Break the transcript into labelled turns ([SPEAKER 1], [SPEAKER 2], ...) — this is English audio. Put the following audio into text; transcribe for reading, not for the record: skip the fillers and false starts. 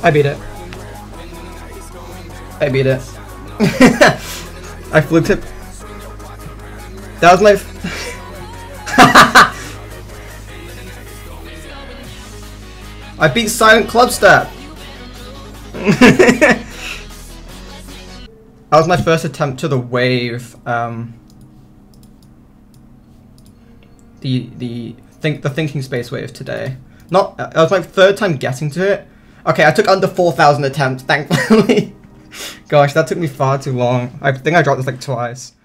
[SPEAKER 1] I beat it. I beat it. I flipped it. That was my... I beat Silent Clubstep! That was my first attempt to the wave, the thinking space wave today. That was my third time getting to it. Okay, I took under 4,000 attempts, thankfully. Gosh, that took me far too long. I think I dropped this like twice.